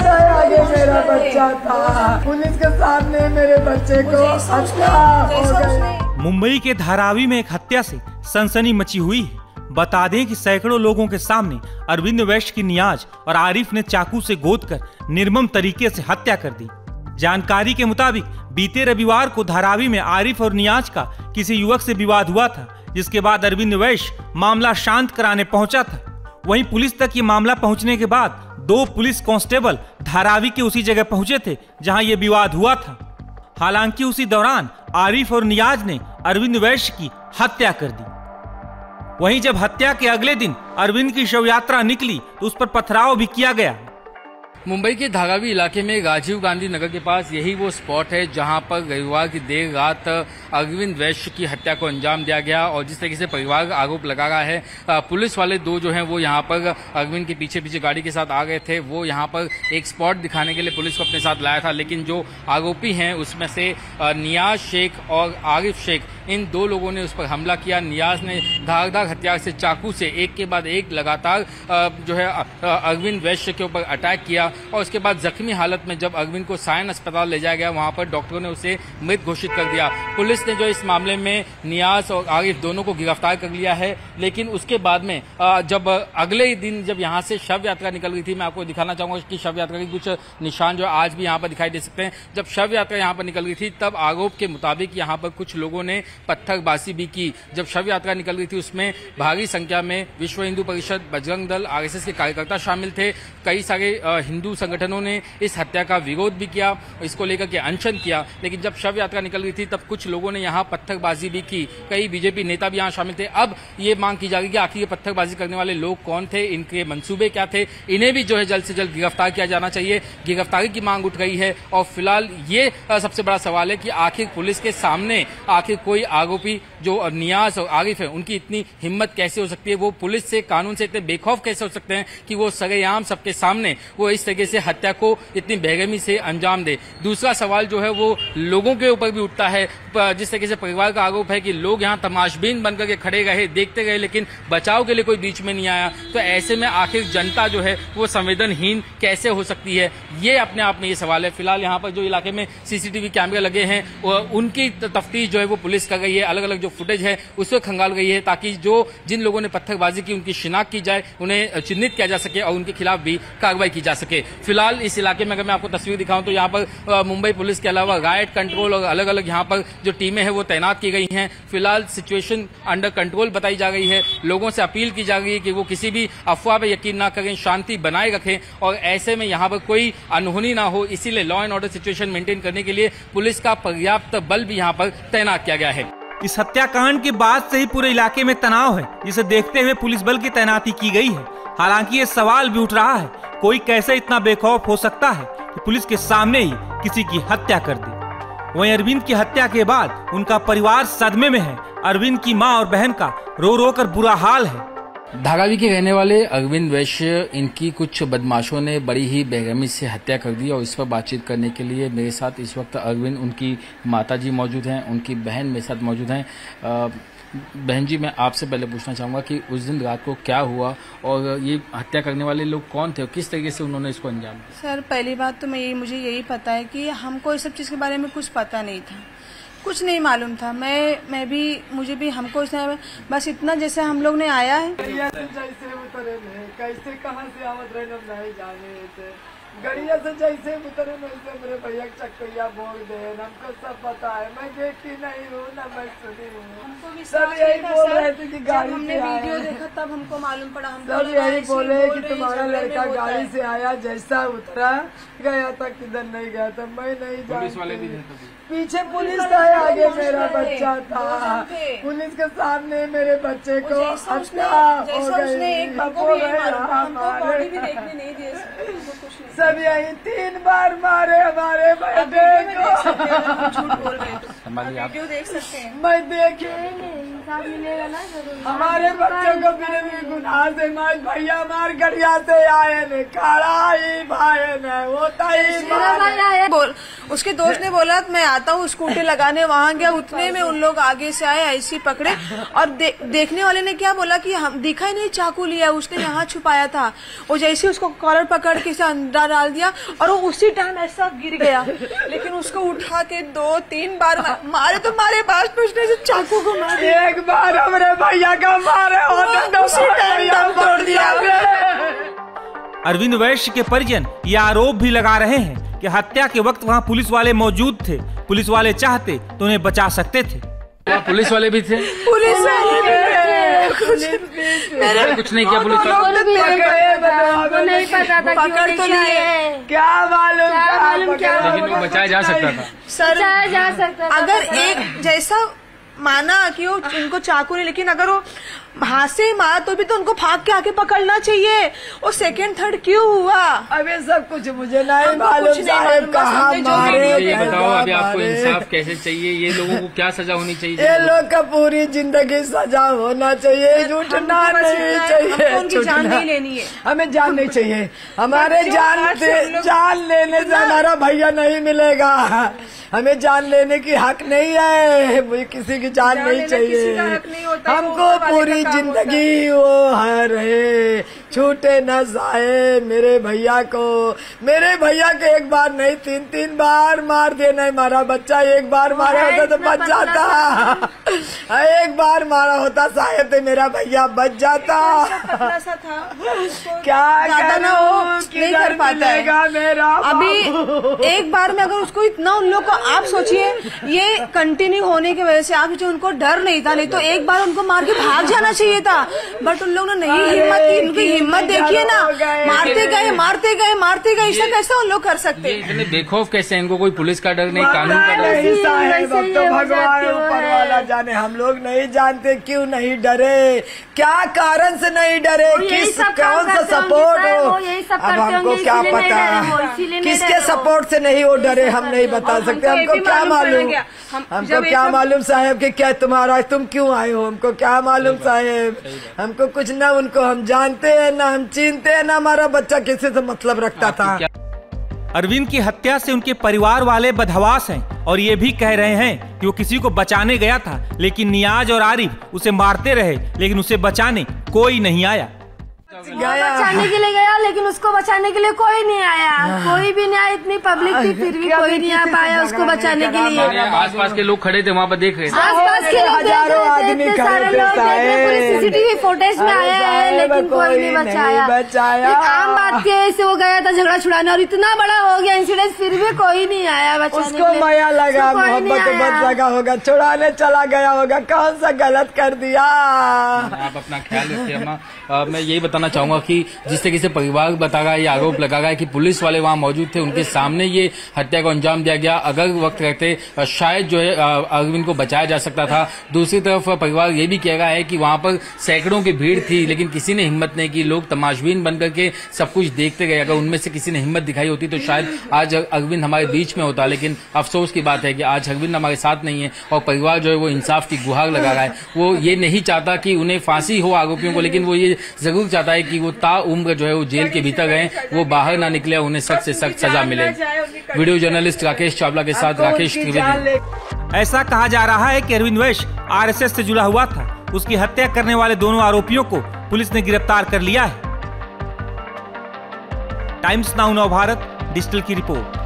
का आगे मेरा बच्चा था, पुलिस के सामने मेरे बच्चे को हत्या हो गई। मुंबई के धारावी में एक हत्या से सनसनी मची हुई है। बता दें कि सैकड़ों लोगों के सामने अरविंद वैश्य की नियाज और आरिफ ने चाकू से गोदकर निर्मम तरीके से हत्या कर दी। जानकारी के मुताबिक बीते रविवार को धारावी में आरिफ और नियाज का किसी युवक से विवाद हुआ था, जिसके बाद अरविंद वैश्य मामला शांत कराने पहुंचा था। वहीं पुलिस तक ये मामला पहुंचने के बाद 2 पुलिस कांस्टेबल धारावी के उसी जगह पहुंचे थे जहां ये विवाद हुआ था। हालांकि उसी दौरान आरिफ और नियाज ने अरविंद वैश्य की हत्या कर दी। वहीं जब हत्या के अगले दिन अरविंद की शव यात्रा निकली तो उस पर पथराव भी किया गया। मुंबई के धारावी इलाके में राजीव गांधी नगर के पास यही वो स्पॉट है जहां पर रविवार की देर रात अरविंद वैश्य की हत्या को अंजाम दिया गया। और जिस तरीके से परिवार आरोप लगा रहा है, पुलिस वाले 2 जो हैं वो यहां पर अरविंद के पीछे पीछे गाड़ी के साथ आ गए थे। वो यहां पर एक स्पॉट दिखाने के लिए पुलिस को अपने साथ लाया था, लेकिन जो आरोपी हैं उसमें से नियाज शेख और आरिफ शेख, इन 2 लोगों ने उस पर हमला किया। नियाज ने धारदार हथियार से चाकू से एक के बाद एक लगातार जो है अरविंद वैश्य के ऊपर अटैक किया और उसके बाद जख्मी हालत में जब अरविंद को सायन अस्पताल ले जाया गया, वहां पर डॉक्टरों ने उसे मृत घोषित कर दिया। पुलिस ने जो इस मामले में नियाज और आरिफ दोनों को गिरफ्तार कर लिया है। लेकिन उसके बाद में जब अगले ही दिन जब यहां से शव यात्रा निकल रही थी, मैं आपको दिखाना चाहूंगा कि शव यात्रा के कुछ निशान जो आज भी यहां पर दिखाई दे सकते हैं। जब शव यात्रा यहां पर निकल रही थी तब आरोप के मुताबिक यहां पर कुछ लोगों ने पत्थरबाजी भी की। जब शव यात्रा निकल रही थी उसमें भारी संख्या में विश्व हिंदू परिषद, बजरंग दल, आरएसएस के कार्यकर्ता शामिल थे। कई सारे हिंदू संगठनों ने इस हत्या का विरोध भी किया, इसको लेकर के अनशन किया। लेकिन जब शव यात्रा निकल रही थी तब कुछ लोगों ने यहाँ पत्थरबाजी भी की। कई बीजेपी नेता भी यहाँ शामिल थे। अब ये मांग की जा रही है कि आखिर ये पत्थरबाजी करने वाले लोग कौन थे, इनके मंसूबे क्या थे, इन्हें भी जो है जल्द से जल्द गिरफ्तार किया जाना चाहिए। गिरफ्तारी की मांग उठ रही है। और फिलहाल ये सबसे बड़ा सवाल है कि आखिर पुलिस के सामने आखिर कोई आरोपी जो नियाज और आरिफ है उनकी इतनी हिम्मत कैसे हो सकती है, वो पुलिस से, कानून से इतने बेखौफ कैसे हो सकते हैं कि वो सरेआम सबके सामने वो इस तरीके से हत्या को इतनी बेरहमी से अंजाम दे। दूसरा सवाल जो है वो लोगों के ऊपर भी उठता है। जिस तरीके से परिवार का आरोप है कि लोग यहाँ तमाशबीन बनकर के खड़े रहे, देखते गए, लेकिन बचाव के लिए कोई बीच में नहीं आया। तो ऐसे में आखिर जनता जो है वो संवेदनहीन कैसे हो सकती है, ये अपने आप में ये सवाल है। फिलहाल यहाँ पर जो इलाके में सीसीटीवी कैमरे लगे हैं उनकी तफ्तीश जो है वो पुलिस कर रही है। अलग अलग जो फुटेज है उसको खंगाल गई है ताकि जो जिन लोगों ने पत्थरबाजी की उनकी शिनाख्त की जाए, उन्हें चिन्हित किया जा सके और उनके खिलाफ भी कार्रवाई की जा सके। फिलहाल इस इलाके में अगर मैं आपको तस्वीर दिखाऊं तो यहाँ पर मुंबई पुलिस के अलावा राइट कंट्रोल और अलग अलग यहाँ पर जो टीमें हैं वो तैनात की गई हैं। फिलहाल सिचुएशन अंडर कंट्रोल बताई जा रही है। लोगों से अपील की जा रही है कि वो किसी भी अफवाह पर यकीन ना करें, शांति बनाए रखें और ऐसे में यहाँ पर कोई अनहोनी ना हो, इसीलिए law and order situation maintain करने के लिए पुलिस का पर्याप्त बल भी यहाँ पर तैनात किया गया है। इस हत्याकांड के बाद से ही पूरे इलाके में तनाव है, जिसे देखते हुए पुलिस बल की तैनाती की गई है। हालांकि ये सवाल भी उठ रहा है, कोई कैसे इतना बेखौफ हो सकता है कि पुलिस के सामने ही किसी की हत्या कर दे। वहीं अरविंद की हत्या के बाद उनका परिवार सदमे में है। अरविंद की मां और बहन का रो रो कर बुरा हाल है। धारावी के रहने वाले अरविंद वैश्य, इनकी कुछ बदमाशों ने बड़ी ही बेरहमी से हत्या कर दी। और इस पर बातचीत करने के लिए मेरे साथ इस वक्त अरविंद, उनकी माताजी मौजूद हैं, उनकी बहन मेरे साथ मौजूद हैं। बहन जी, मैं आपसे पहले पूछना चाहूँगा कि उस दिन रात को क्या हुआ और ये हत्या करने वाले लोग कौन थे और किस तरीके से उन्होंने इसको अंजाम दिया? सर, पहली बात तो मुझे यही पता है कि हमको इस सब चीज़ के बारे में कुछ पता नहीं था, कुछ नहीं मालूम था। मुझे भी हमको बस इतना जैसे हम लोग ने आया है जैसे उतरे कैसे कहाँ से आवत रहे नहीं जाने थे, गड़िया से जैसे उतरे वैसे मेरे भैया चक्कैया बोल दे, हमको सब पता है। मैं देखी नहीं हूँ ना मैं सुनी हूँ। सब यही बोल रहे थे कि गाड़ी से आया, वीडियो देखा तब हमको मालूम पड़ा। सब यही बोले कि तुम्हारा लड़का गाड़ी से आया, जैसा उतरा गया था किधर नहीं गया था मैं नहीं जानती। पीछे पुलिस था, आगे मेरा बच्चा था, पुलिस के सामने मेरे बच्चे को हत्या हो गई। सब यही 3 बार मारे हमारे बेटे को। वीडियो देख सकते हैं, मैं देखी इंसाफ मिलेगा ना जरूर। हमारे बच्चों को बिना गुनाह से मार भैया मार गड़िया से आए ने खड़ा ही भाई ने होता ही बोल। उसके दोस्त ने बोला मैं आता हूँ, स्कूटी लगाने वहाँ गया, उतने में उन लोग आगे से आए, ऐसी पकड़े और देखने वाले ने क्या बोला कि हम दिखा ही नहीं चाकू लिया, उसने यहाँ छुपाया था। वो जैसे उसको कॉलर पकड़ के अंदर डाल दिया और वो उसी टाइम ऐसा गिर गया, लेकिन उसको उठा के 2-3 बार मारे तो मारे, बात पूछने से चाकू को मारे। एक बार हमारे भैया का मारे होते तो उसी टाइम तोड़ दिया। अरविंद वैश्य के परिजन ये आरोप भी लगा रहे हैं कि हत्या के वक्त वहां पुलिस वाले मौजूद थे। पुलिस वाले चाहते तो उन्हें बचा सकते थे। पुलिस वाले भी थे? पुलिस वाले कुछ नहीं किया पुलिस वाले? नहीं पता था पकड़ तो लिए, क्या मालूम क्या, लेकिन वो बचाया जा सकता था। बचाया जा सकता था। अगर एक जैसा माना कि वो उनको चाकू नहीं, लेकिन अगर वो हाथ से ही मारा तो भी तो उनको भाग के आके पकड़ना चाहिए। वो सेकंड थर्ड क्यों हुआ? अबे सब कुछ मुझे नहीं मालूम साहब, कहाँ मारे। ये बताओ अभी आपको इंसाफ कैसे चाहिए? ये लोगों को क्या सजा होनी चाहिए? ये लोग का पूरी जिंदगी सजा होना चाहिए, झूठना नहीं चाहिए। उनकी जान नहीं लेनी है, हमें जान नहीं चाहिए। हमारे जान लेने से हमारा भैया नहीं मिलेगा। हमें जान लेने की हक नहीं है, मुझे किसी की जान नहीं चाहिए। हमको पूरी जिंदगी वो है रहे, छूटे न जाए मेरे भैया को। मेरे भैया के एक बार नहीं 3-3 बार मार दिए, नहीं मारा बच्चा। एक बार मारा होता तो बच जाता, एक बार मारा होता शायद मेरा भैया बच जाता। क्या नहीं कर पाता मेरा अभी एक बार में। अगर उसको इतना उन लोग को, आप सोचिए ये कंटिन्यू होने की वजह से आप सोचिए उनको डर नहीं था, नहीं तो एक बार उनको मार के भाग जाना चाहिए था। बट उन लोगों ने नहीं हिम्मत की। उनकी हिम्मत देखिए ना, मारते गए मारते गए मारते गए। ऐसा कैसे उन लोग कर सकते? इतने बेखौफ कैसे? इनको कोई पुलिस का डर नहीं, कानून का डर नहीं? तो भगवान ऊपर वाला जाने, हम लोग नहीं जानते क्यों नहीं डरे, क्या कारण से नहीं डरे, किस कौन सा सपोर्ट हो। अब हमको क्या पता किसके सपोर्ट से नहीं वो डरे, हम नहीं बता सकते। हमको क्या मालूम, हमको क्या मालूम साहब कि क्या तुम्हारा, तुम क्यों आए हो, हमको क्या मालूम साहब। हमको कुछ ना, उनको हम जानते हैं ना, हम चिनते हैं ना, हमारा बच्चा किसी से मतलब रखता था। अरविंद की हत्या से उनके परिवार वाले बदहवास हैं और ये भी कह रहे हैं कि वो किसी को बचाने गया था, लेकिन नियाज और आरिफ उसे मारते रहे, लेकिन उसे बचाने कोई नहीं आया। बचाने के लिए गया, लेकिन उसको बचाने के लिए कोई नहीं आया। कोई भी नहीं आया, इतनी पब्लिक थी फिर भी कोई नहीं आ पाया उसको बचाने के लिए। आसपास के लोग खड़े थे वहाँ पर, देख रहे थे, आसपास के लोग देख रहे थे, सारे लोग देख रहे थे, पूरी सीसीटीवी फुटेज में आया है, लेकिन कोई नहीं बचाया। एक आम बात के से वो गया था झगड़ा छुड़ाने और इतना बड़ा हो गया इंसिडेंट, फिर भी कोई नहीं आया बचाने। उसको माया लगा, मोहब्बत लगा होगा, छुड़ाने चला गया होगा, कौन सा गलत कर दिया। आप अपना ख्याल रखिए अम्मा। मैं यही बताना चाहूंगा कि जिस तरीके से परिवार बता रहा है, ये आरोप लगा रहा है कि पुलिस वाले वहां मौजूद थे, उनके सामने ये हत्या को अंजाम दिया गया। अगर वक्त रहते शायद जो है अरविंद को बचाया जा सकता था। दूसरी तरफ परिवार ये भी कह रहा है कि वहां पर सैकड़ों की भीड़ थी, लेकिन किसी ने हिम्मत नहीं की। लोग तमाशबीन बनकर के सब कुछ देखते गए। अगर उनमें से किसी ने हिम्मत दिखाई होती तो शायद आज अरविंद हमारे बीच में होता, लेकिन अफसोस की बात है कि आज अरविंद हमारे साथ नहीं है और परिवार जो है वो इंसाफ की गुहार लगा रहा है। वो ये नहीं चाहता कि उन्हें फांसी हो आरोपियों को, लेकिन वो ये जरूर चाहता है कि वो ताउम्र जो है वो जेल के भीतर गए, वो बाहर ना निकले, उन्हें सख्त से सख्त सजा मिले। वीडियो जर्नलिस्ट राकेश चावला के साथ राकेश त्रिवेदी। ऐसा कहा जा रहा है कि अरविंद वैश्य आरएसएस से जुड़ा हुआ था। उसकी हत्या करने वाले दोनों आरोपियों को पुलिस ने गिरफ्तार कर लिया है। टाइम्स नाउ नव भारत डिजिटल की रिपोर्ट।